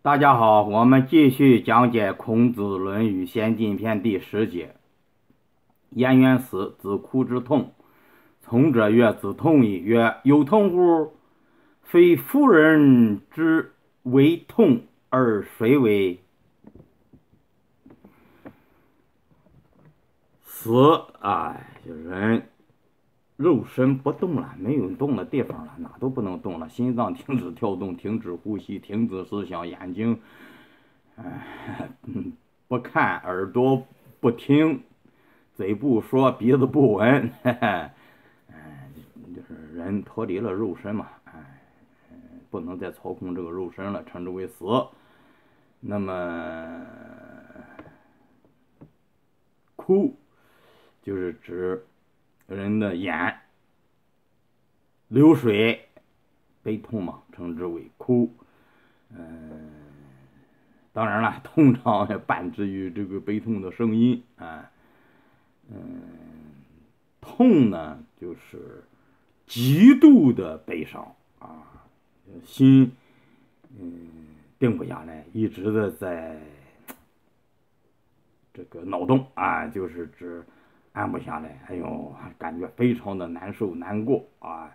大家好，我们继续讲解孔子《论语先进篇》第10节。颜渊死，子哭之痛。从者曰：子痛矣。曰：有痛乎？非妇人之为痛，而谁为？死，就是人肉身不动了，没有动的地方了，哪都不能动了，心脏停止跳动，停止呼吸，停止思想，眼睛不看，耳朵不听，嘴不说，鼻子不闻，就是人脱离了肉身嘛，不能再操控这个肉身了，称之为死。那么哭就是指人的眼流水，悲痛嘛，称之为哭。当然了，通常也伴之于这个悲痛的声音啊。痛呢，就是极度的悲伤啊，心定不下来，一直的在这个脑洞啊，就是指安不下来，哎呦，感觉非常的难受难过啊。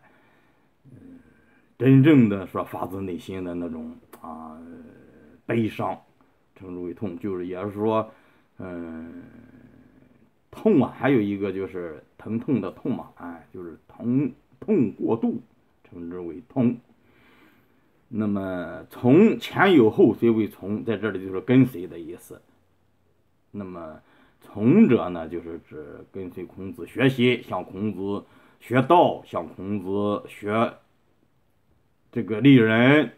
真正的说发自内心的那种悲伤，称之为痛，就是也是说，痛啊，还有一个就是疼痛的痛嘛，就是痛过度，称之为痛。那么从前有后随为从，在这里就是跟随的意思。那么从者呢，就是指跟随孔子学习，向孔子学道，向孔子学这个立人，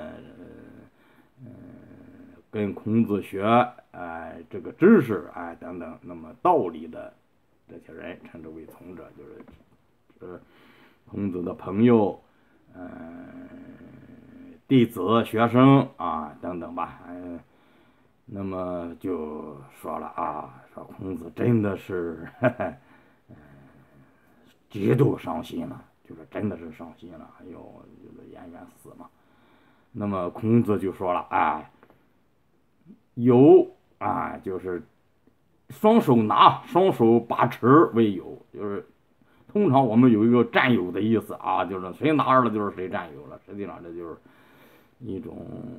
跟孔子学这个知识等等，那么道理的这些人称之为从者，就是孔子的朋友，弟子、学生等等吧，那么就说了说孔子真的是极度伤心了，就是真的是伤心了，哎呦，就是颜渊死嘛。那么孔子就说了，有就是双手拿，双手把持为有，就是通常我们有一个占有的意思就是谁拿着了就是谁占有了，实际上这就是一种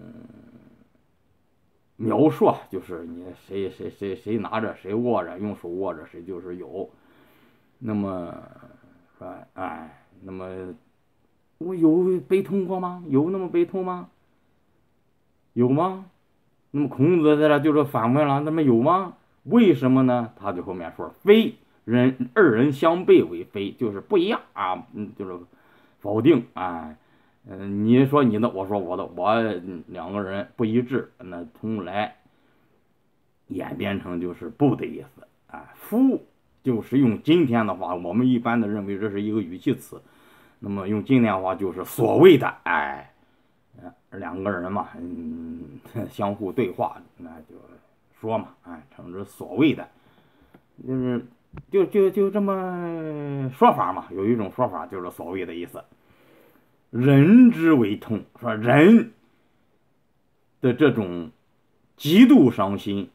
描述，就是你谁拿着谁握着，用手握着谁就是有。那么说那么我有悲痛过吗？有那么悲痛吗？有吗？那么孔子在这就是反问了，那么有吗？为什么呢？他就后面说，非人二人相悖为非，就是不一样就是否定你说你的，我说我的，两个人不一致，那从来演变成就是不的意思夫就是用今天的话，我们一般的认为这是一个语气词，那么用今天话就是所谓的两个人嘛，相互对话，那就说嘛，称之所谓的，就是就这么说法嘛。有一种说法就是所谓的意思，人之为痛，说人的这种极度伤心，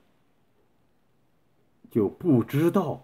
就不知道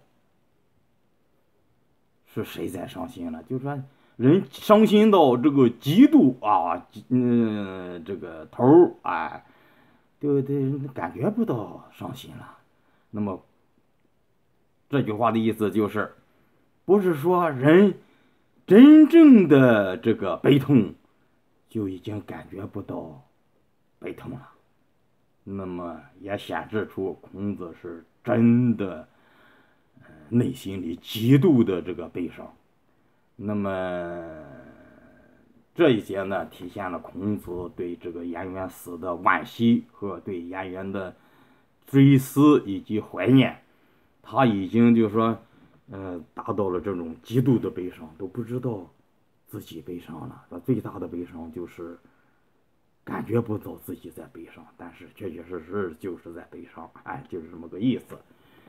是谁在伤心了，就说人伤心到这个极度这个头对对，感觉不到伤心了。那么这句话的意思就是，不是说人真正的这个悲痛就已经感觉不到悲痛了。那么也显示出孔子是真的内心里极度的这个悲伤。那么这一节呢，体现了孔子对这个颜渊死的惋惜和对颜渊的追思以及怀念。他已经就是说，达到了这种极度的悲伤，都不知道自己悲伤了。他最大的悲伤就是感觉不到自己在悲伤，但是确确实实就是在悲伤，就是这么个意思。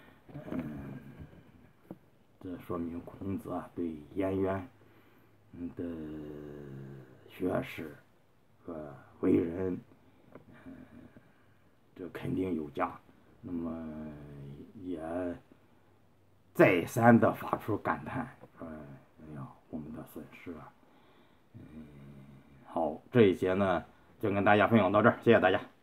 这说明孔子对颜渊的学识和为人这肯定有加，那么也再三的发出感叹，说哎呀，我们的损失啊。好，这一节呢就跟大家分享到这儿，谢谢大家。